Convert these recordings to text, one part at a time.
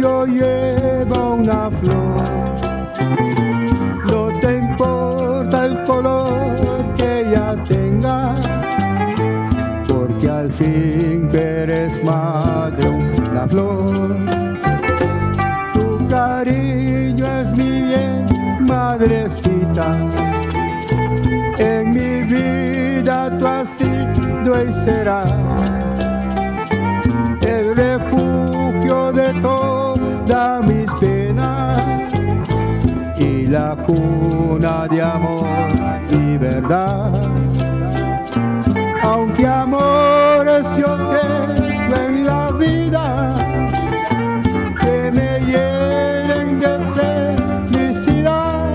tuyo lleva una flor. No te importa el color que ella tenga, porque al fin eres madre una flor. Tu cariño es mi bien, madrecita. En mi vida tú has sido y serás el refugio de todas mis penas y la cuna de amor y verdad. Aunque amores yo tengo en la vida que me llenen de felicidad,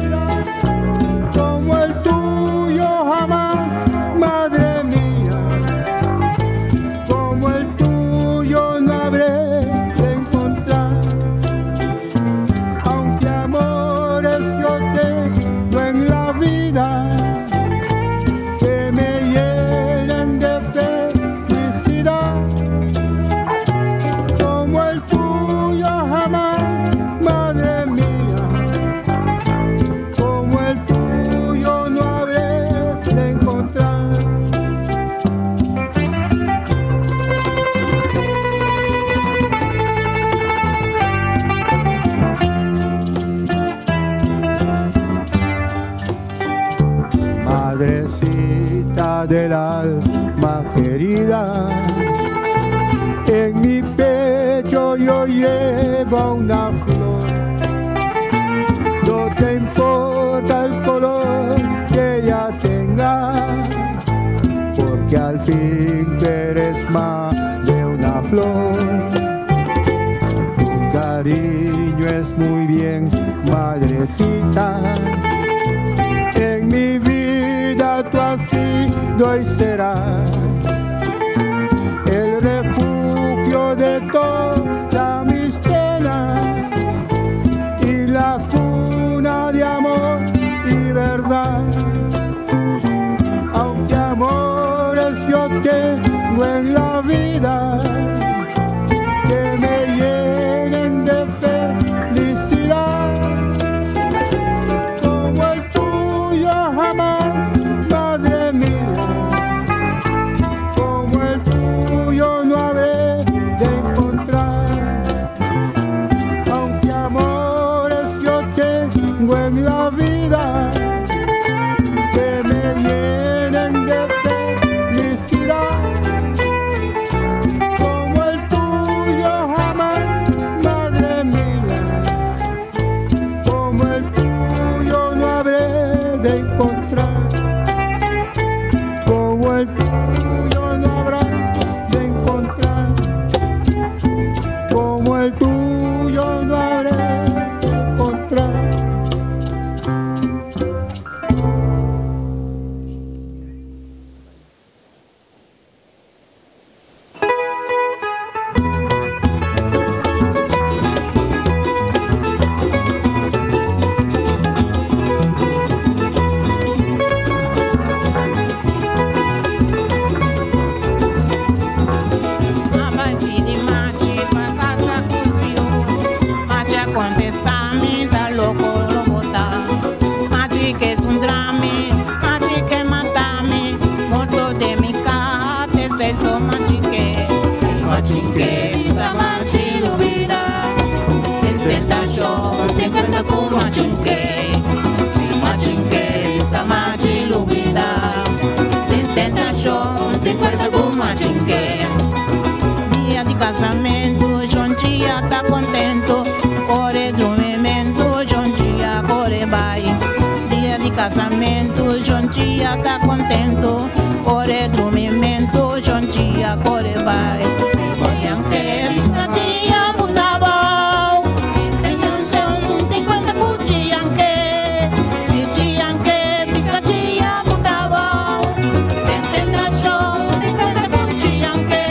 como el tuyo jamás, madre mía, como el tuyo no habré de encontrar. Aunque amores yo tengo en la vida que me llenen de felicidad, como el tuyo jamás, madre mía, como el tuyo no habré de encontrar. Madrecita del alma querida, en mi pecho yo llevo una flor. No te importa el color que ella tenga, porque al fin eres más de una flor. Tu cariño es muy bien, madrecita. En mi vida tú has sido y serás el refugio de todas mis penas y la cuna de amor y verdad. Aunque amores yo tengo en la vida que me llenen de felicidad, como el tuyo jamás, madre mía, como el tuyo no habré de encontrar. Aunque amores yo tengo en la vida que me llenen de felicidad, como el tuyo jamás, madre mía, como el tuyo no habré de encontrar. Como el tuyo no habrá de encontrar, como el tuyo no habré de encontrar. Casamento, John Chia tá contento. Ore dormimento, John Chia core vai. Yang que bisa dia muda bau. Tenho chão, tem quanta cuti yang que. Se yang que bisa dia muda bau. Tenta chão, tem quanta cuti yang que.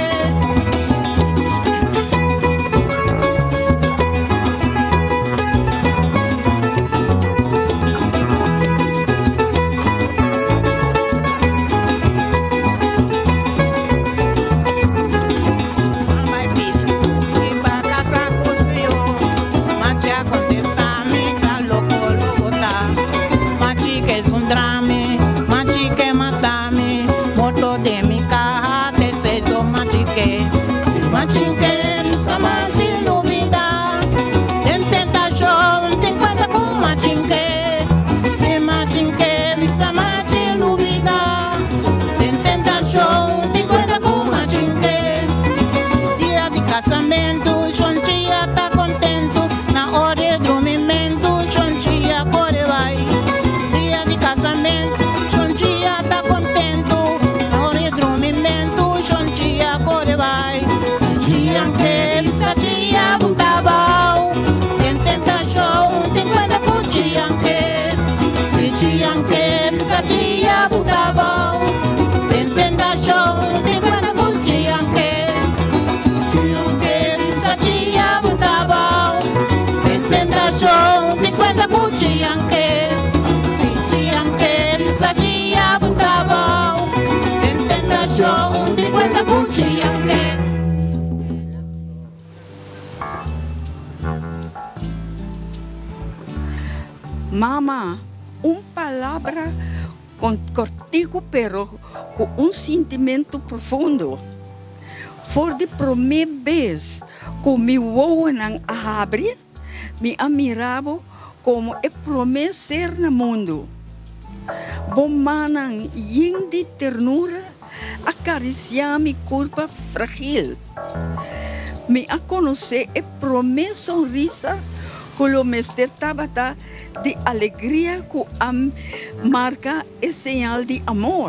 Mamá, uma palavra contigo, pero com um sentimento profundo. For de primeira vez que me vou na abre, me admirava como é promessa no mundo. Bom manang yin de ternura acariciar minha corpo frágil. Me a conhecer é promessa sonrisa que o mestre Tabata de alegria que marca é sinal de amor.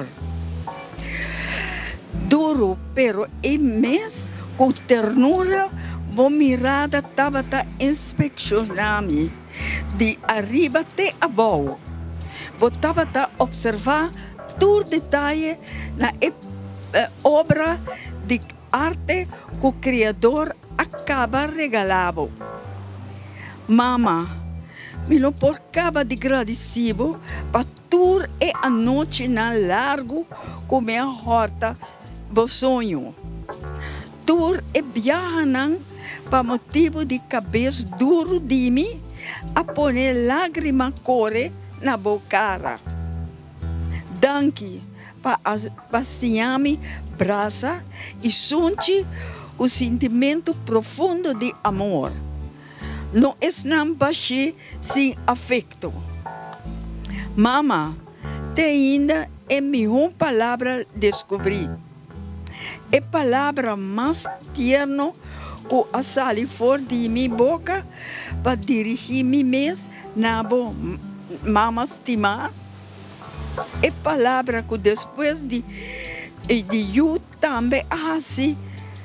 Duro, pero é mês com ternura, boa mirada Tabata inspeccionar-me de arriba até abaixo. Vou Tabata observar todo detalhe na obra de arte que o Criador acaba regalando. Mama, me não porcava de agradecido para toda a noite na largo com minha horta, meu sonho. Toda a viagem para motivo de cabeça duro de mim, a poner lágrima corre na boa cara. Danke para passear-me braça e sentir o sentimento profundo de amor. Não é não baixar sem afeto. Mama, te ainda é minha palavra descobrir. É a palavra mais tierna que a sali fora de minha boca para dirigir-me mesmo na boa mama estimar. É palavra que depois de eu também assim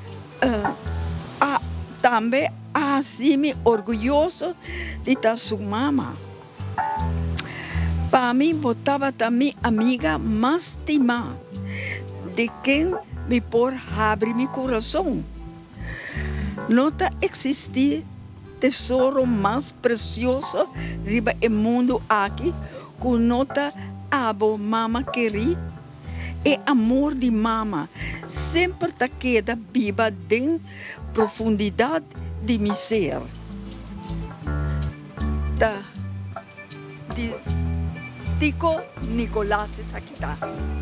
também assim me orgulhoso de estar sua mama. Para mim, botava também amiga mais estimada de quem me por abrir meu coração. Não existe tesouro mais precioso riba o mundo aqui que nota abo mama querer. É amor de mama sempre tá queda viva dentro profundidade de meu ser. Tá. Tico Nicolás aqui tá.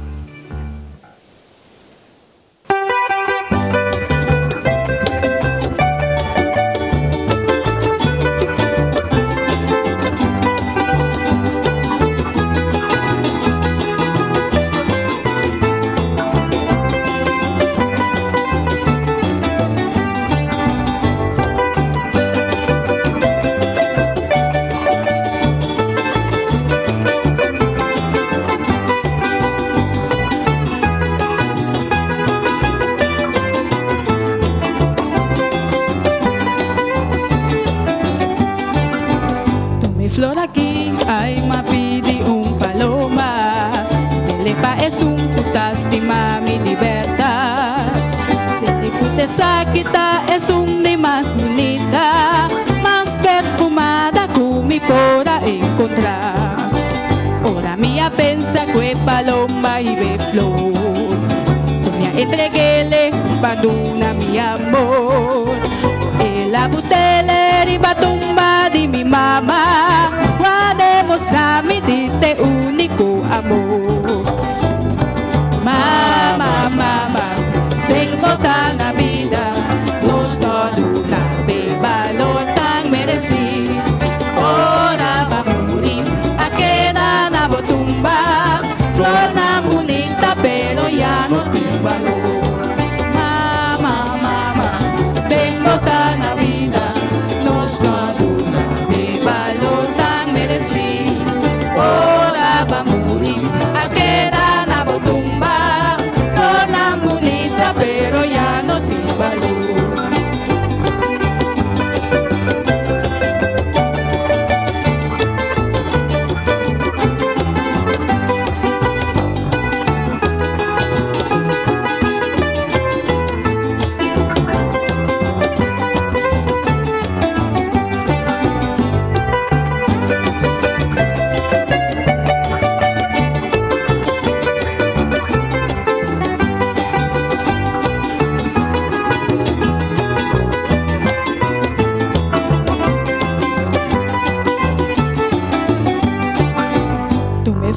Flor aquí, ay, me pide un paloma. Elepa es un putastima mi libertad. Si te putesa quita es un de más bonita, más perfumada que me podrá encontrar. Ahora mía pensa que paloma y ve flor. Me entreguéle baduna mi amor. La butele riba tumba de mi mamá. Demonstrar-me de teu único amor. Mama, mama, tem que botar na vida nos todos na valor tão merecido. Ora vai morir, aquela na botumba, flor na bonita, pero já não tem valor. Mama, mama, tem que botar na vida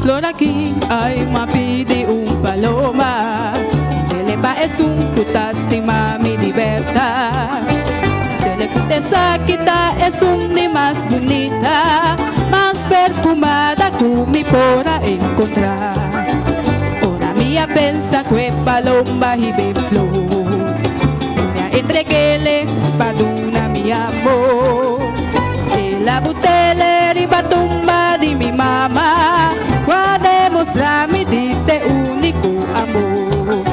flor aquí, ay, me pide un paloma. Elepa es un putastima mi libertad. Se le esa quita es un ni más bonita, más perfumada que me podrá encontrar. Ahora mía pensa que paloma y ve flor. Me entreguele paduna mi amor. La butele y batumba de mi mamá, va a demostrar mi dite único amor.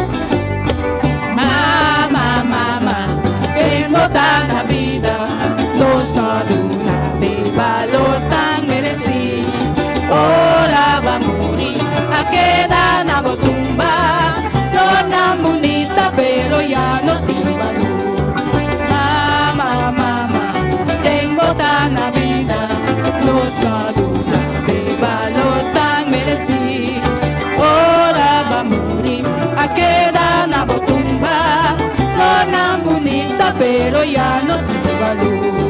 Mamá, mamá, tengo tanta vida, los no de una vez valor tan merecido. Ahora va a morir, a quedar na botumba, no tan bonita pero ya no tiene valor. Mamá, mamá, tengo tanta vida, los no de una vez valor tan merecido. Ahora va a morir, a quedar na botumba, no tan bonita pero ya no tiene valor.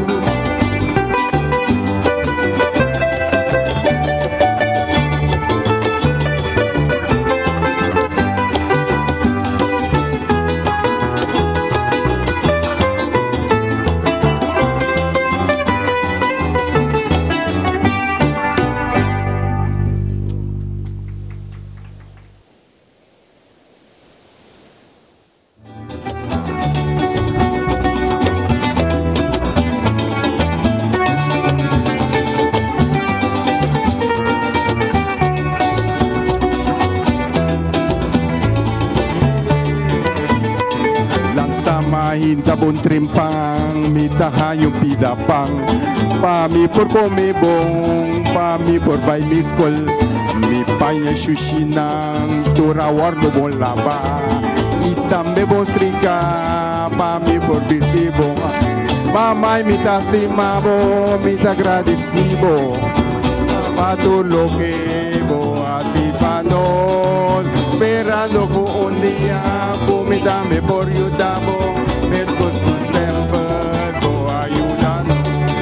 Sabon trimpang, mi taha yung pidapang. Pami por come bong, pami por bay miskol. Mi panya sushi nang turawar no bon laba. Itambe bon strika, pami por bistibo. Mamay mi tastimabo, mi tagradecibo. Patulo que bo así panon. Esperando ko un día, kumidame por yudamo. Besos tu sempre, so ayudando.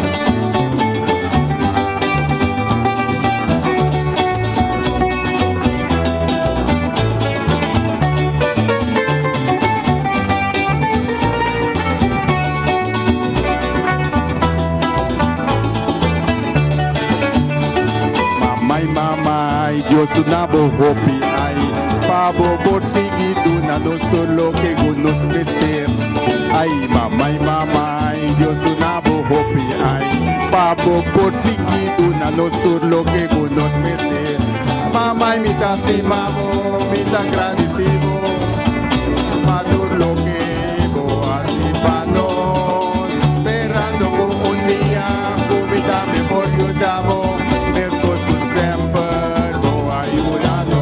Mamay, Dios unabo hopi ay. Pabo por seguido na nos lo que nos mister. Ay, mamay, Dios unabo hopi ay. Pabo por seguido na nos lo que nos mister. Mamay, mi tastimamo, mi agradecido. Madur lo que bo así panon. Esperando con un día, comítame por yudamo. Besos tu sempre, bo ayudando.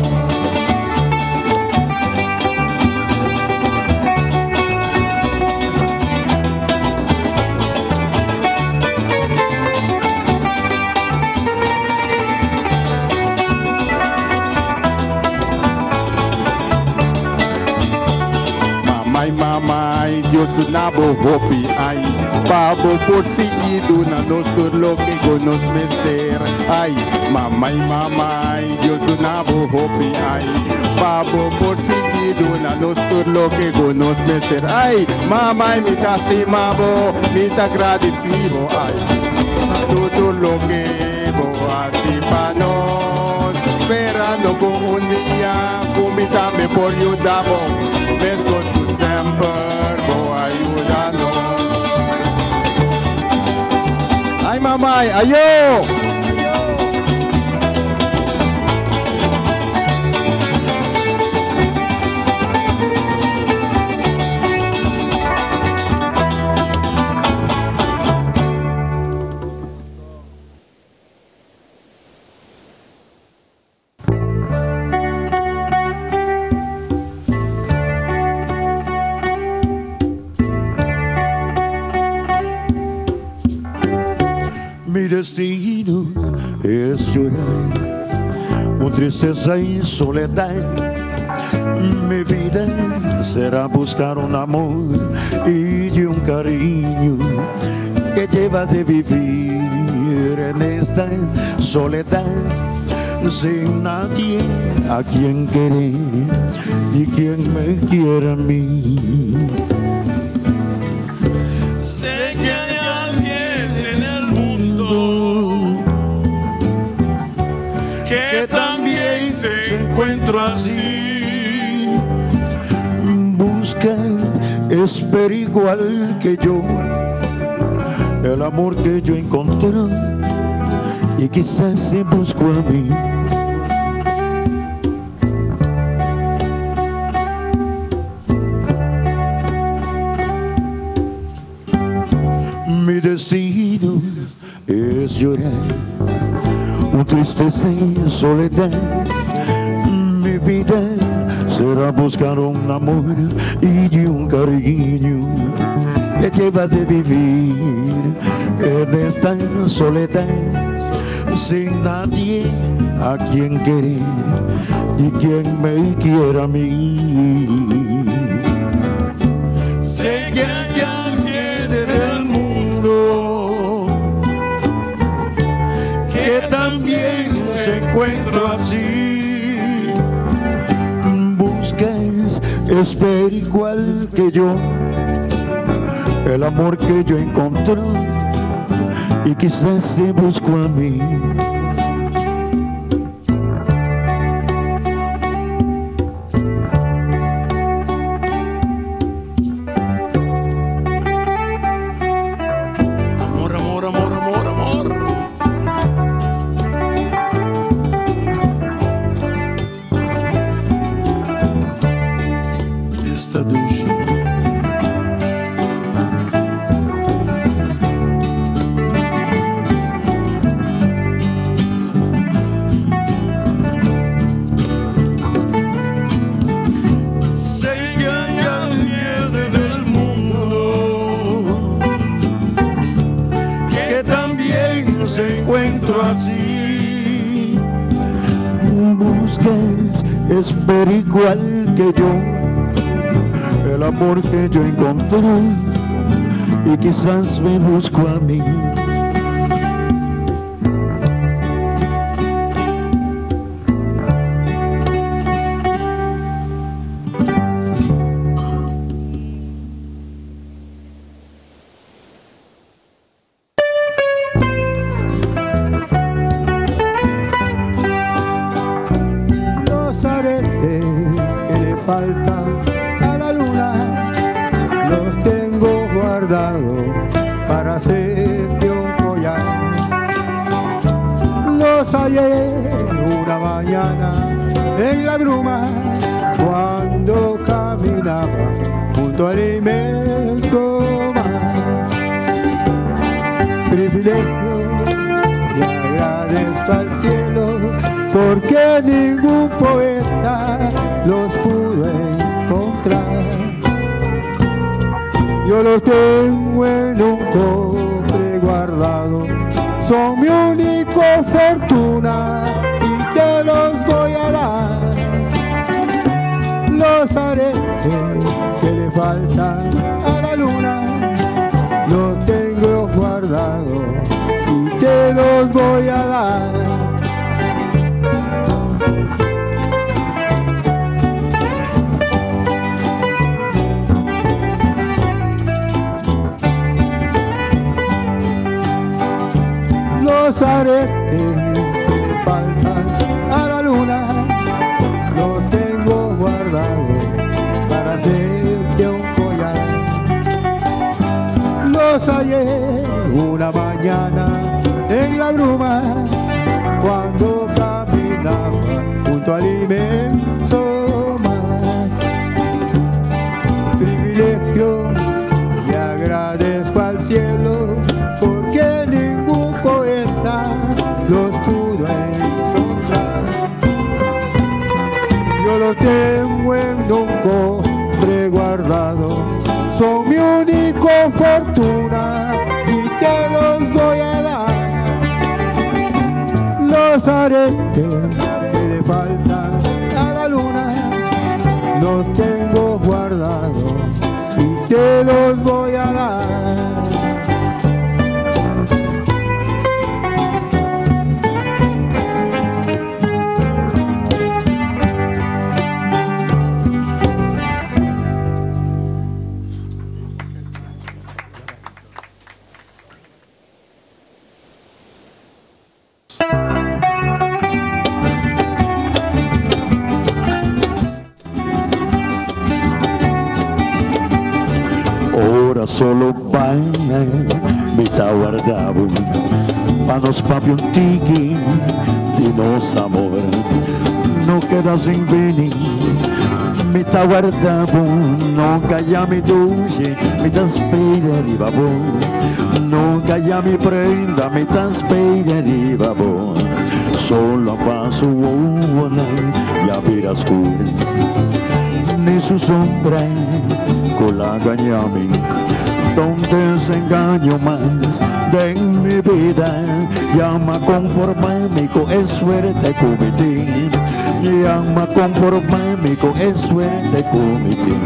Mamay, Dios unabo hopi ay. Pabo por seguido na nos lo que nos mister. Ay, mamay, Dios unabo hopi ay. Pabo por seguido na nos lo que nos mister. Ay, mamay, mi tastimabo, mi agradecido ay. Todo lo que bo así panon. Esperando con un día, comítame por yudamo. Besos tu sempre, bo ayudando. Ay, mamay, ayo! Mi destino es llorar, con tristeza y soledad. Mi vida será buscar un amor y un cariño que lleva de vivir en esta soledad. sin nadie a quien querer ni quien me quiera a mí. Sé que hay alguien en el mundo que también se encuentra así. Busca, espera igual que yo el amor que yo encontré y quizás se buscó a mí. Mi destino es llorar, un tristeza y soledad. Mi vida será buscar un amor y un cariño que lleva de vivir en esta soledad, sin nadie a quien querer ni quien me quiera a mí. Sé que hay alguien en el mundo que también se encuentra así. Buscas, espera igual que yo el amor que yo encontré y quizás se buscó a mí. Amor, amor, amor, amor, amor. Esta dulce. Así buscas, espera igual que yo el amor que yo encontré y quizás me busco a mí. Una mañana en la bruma, cuando caminaba junto al inmenso mar. Privilegio y agradezco al cielo, porque ningún poeta los pudo encontrar. Yo los tengo en un cofre guardado, son mi única fortuna y te los voy a dar. Los aretes que le faltan a la luna los tengo guardados y te los voy a dar. Los aretes que le faltan a la luna los tengo guardados para hacerte un collar. Los hallé una mañana en la bruma, cuando caminaba junto al inmenso mar. Privilegio y agradezco al cielo, porque ningún poeta los pudo encontrar. Yo los tengo en un cofre guardado, son mi única fortuna y te los voy a dar. Los aretes que le faltan a la luna los tengo guardados y te los voy a dar. solo baila, mi guardavo, panos papi un tiki, dinos amor, no queda sin venir, mi guardavo, no calla mi dulce, mi spera di babò, no calla mi prenda, mi spera di babò, solo a paso ya verás oscuro, ni su sombra con la gañami, donde se engaño más de mi vida, llama conformarme con el suerte cometí, llama conformarme con el suerte cometí.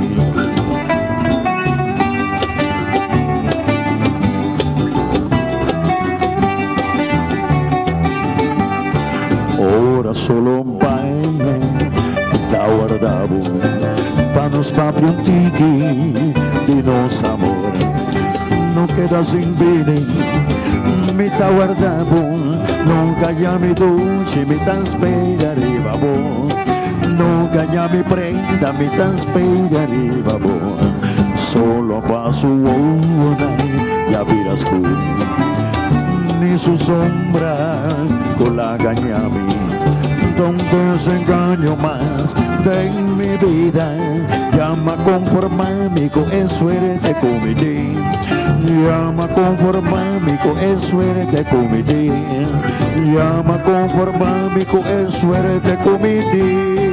Ora solo baila, está guardado, panos papi un tiki, dinos amor, no queda sin venir, mi está guardado, no calla mi dulce, mi tan espera arriba vos, no calla mi prenda, mi tan espera arriba vos, solo paso una, ya verás oscuro, ni su sombra con la gañami, donde se engaño más de mi vida, llama conformarme con el suerte cometí, llama conformarme con el suerte cometí, llama conformarme con el suerte cometí.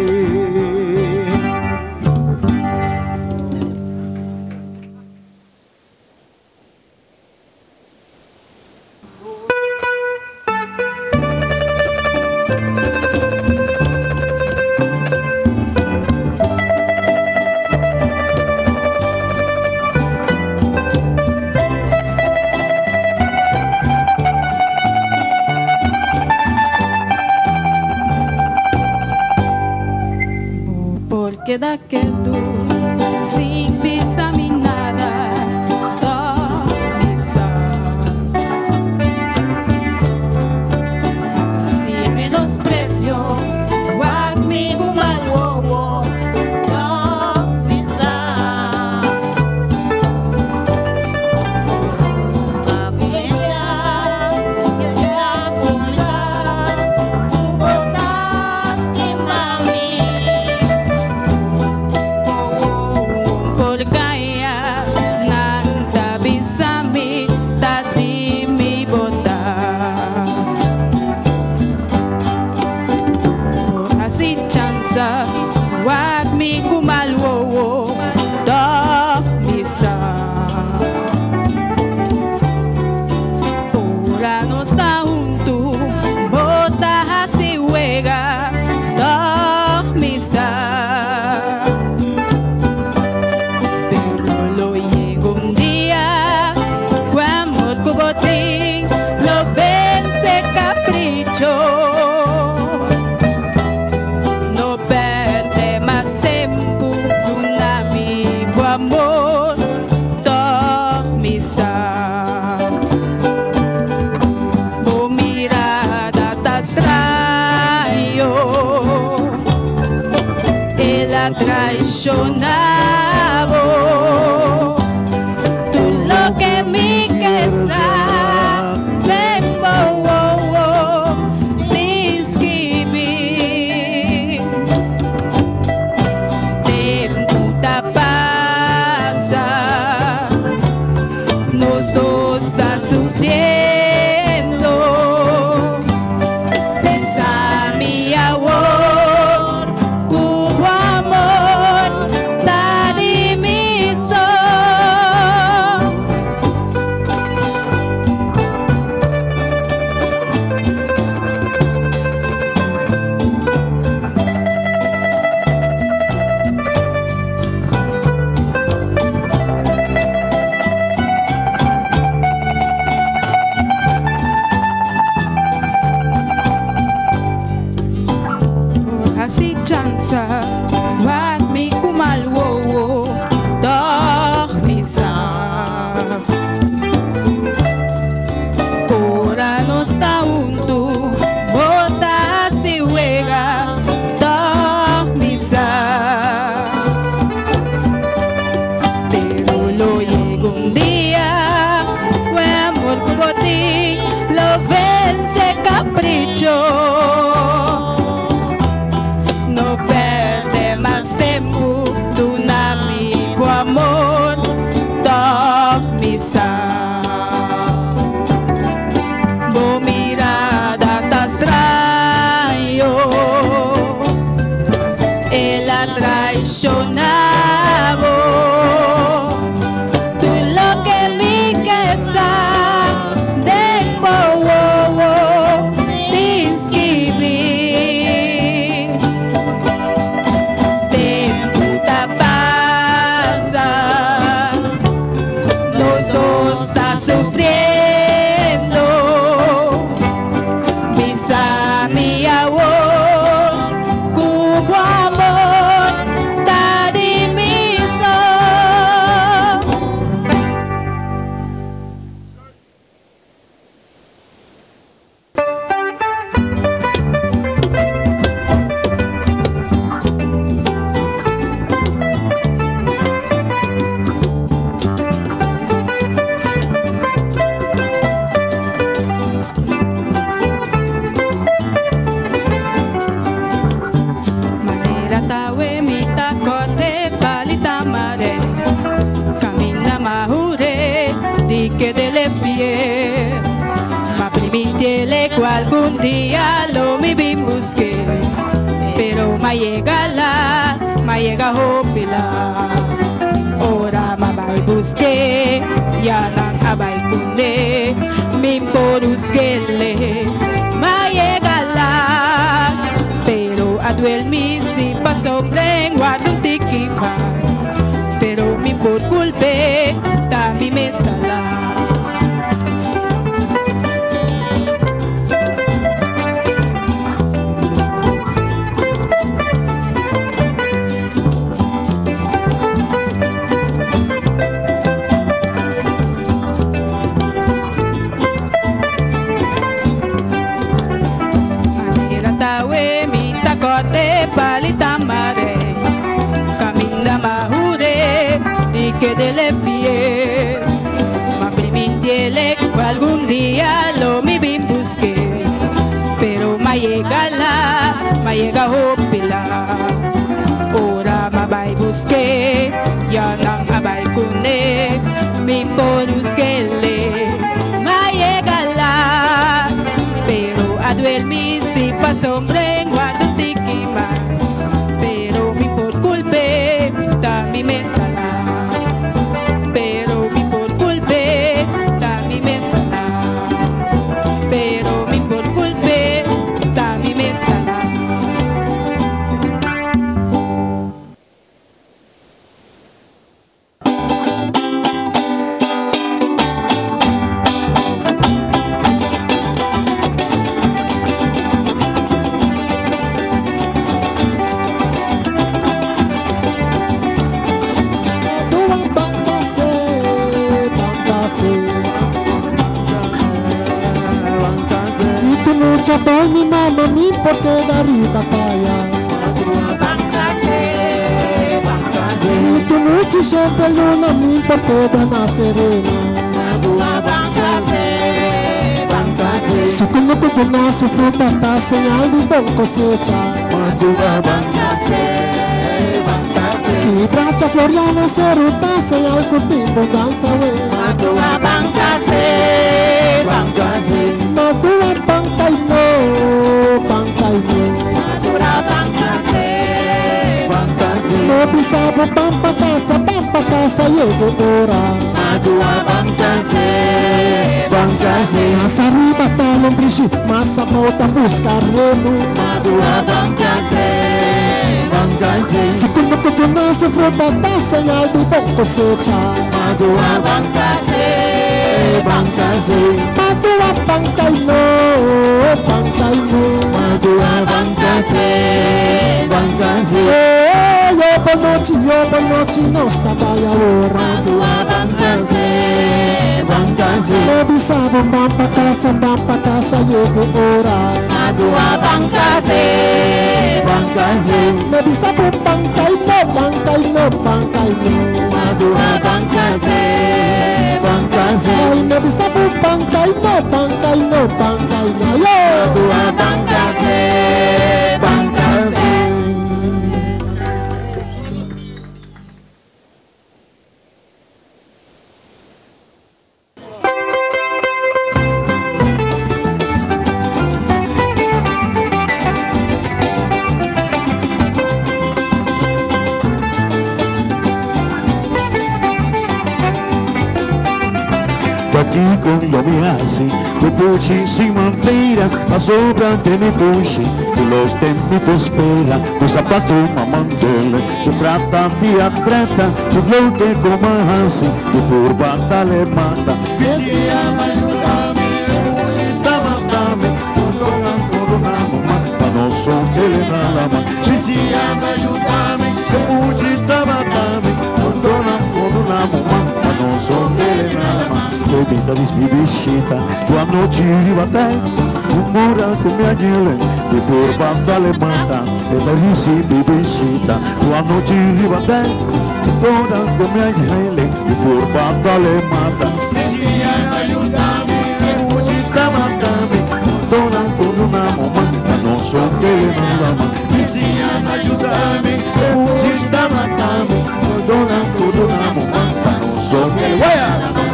Queda que tú sin pisa mi nada si menosprecio guagmi gumal wowo pisa wag mi kumalwo da misa ora no está junto bota hasi wega da misa pero lo llegó un día cuando cubotín lo vence capricho. Amor, dormisa. Tu mirada te extraño, él ha traicionado. Tú lo que mi casa mi amor, tu amor, capricho. No perde más tiempo de un amigo amor, dormisa. Bo mirada te extraño, él ha traicionado. Tú lo que mi casa de bobo te escribí. Tempo da pasa, los dos está sufriendo. Visa mi amor, cubo amor, ta dimiso. Manera tawe mita kote palita mare, camina mahure di que dele fiel. Ma permítele que algún día lo mi vi busque, pero ma llega hopila. Ora ma vai busque, ya nang abay kunde, mi poruskele, ma llega la. Pero aduel mi si pasó lengua un tiki más, pero mi por culpe también me sala. Manera tawe mi tacote palita mare, camina mahure di que dele fiel. Ma permítele que algún día lo mi bin busque, pero ma llega hopila. Ora ma vai busque, ya nang abay kune, mi poruskele, ma llega la. Pero aduel mi si pasó lengua un tiki más, pero mi por culpe también me sala. Pero mi por culpe también me sala. Pero mi por culpe también me sala. Tua bangase, y tu mucha por mi mamá, mi porque dari batalla. Y tu mucha de luna, mi porque dana serena. Si conozco de na su fruta, está señal de bon cosecha. Y bracha floriana se ruta, señal con timbo danza we. Madua banca y no. No pisabo pampa casa, llego ora. Más arriba está lombriz, más a mota busca remo. Si conozco de una su fruta, está señal de bon cosecha. Madua banca y no. Yo por noche no estaba ahora. Me avisaba, van pa' casa, llegué hora. Me avisaba, banca y no. Ay, me avisaba, banca y no. Yo. aqui com lo mi hace, tu puchi sin mentira, a sobra de mi puchi, tu lo de mi prospera, tu zapato mamantele, tu trata de atleta, tu lo que como hace, tu por bata le mata. Cristiano, ayúdame, puchita matame, tu donan por una mamá, pa no son que le da la mano. Cristiano, ayúdame, puchita matame, tu donan por una mamá, pa no son que le da la mano. Tu vista disbibishita, tu anoche ribatai, tu mora con mi agnele, e por banda le mata, e la risi bibishita, tu anoche ribatai, tu mora con mi agnele, e por banda le mata. Cristiano, ayúdame, puchita matame, donan con una mamá, pa no son que le da la mano. Cristiano, ayúdame, puchita matame, donan con una mamá, pa no son que le da la mano.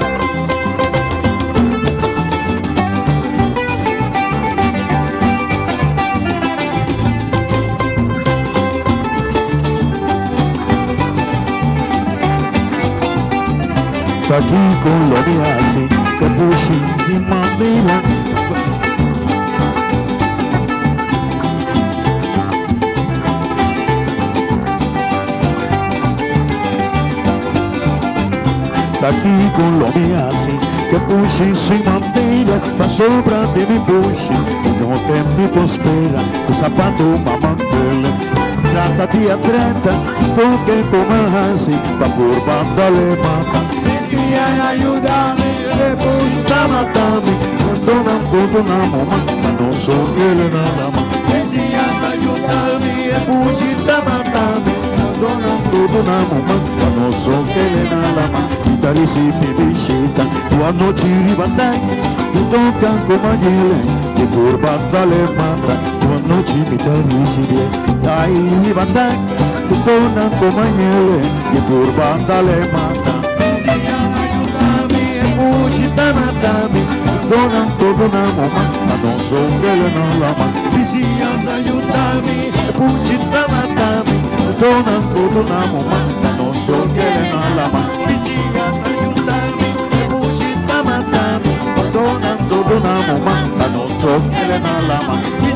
Aqui com lo mi hace, que pushi y mamila. Aqui com lo mi hace, que pushi sin mamila, pa sobra de mi pushi, no te mi prospera, tu zapato mamantele. Trata de atleta, porque como hace, pa por banda le mata. Cristiano, ayúdame, puchita matame, nos donan por una mamá, pa no son que le da la mano. Cristiano, ayúdame, puchita matame, nos donan por una mamá, pa no son que le da la mano. Vitalisi bibishita, tu anoche ribatai, tu tocan como agnele, que por banda le mata. Tu anoche vitalisi bien, ay ribatai, tu tocan como agnele, que por banda le mata. Puchita matame, donan todo una mamá, a no son que le da la mano. Cristiano, ayúdame, puchita matame, donan todo una mamá, a no son que le da la mano. Cristiano, ayúdame, puchita matame, donan todo una mamá, a no son que le da la mano.